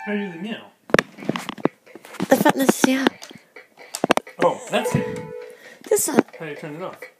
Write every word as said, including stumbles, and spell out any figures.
How do you do the meow? The fatness, yeah. Oh, that's it. This one. How do you turn it off?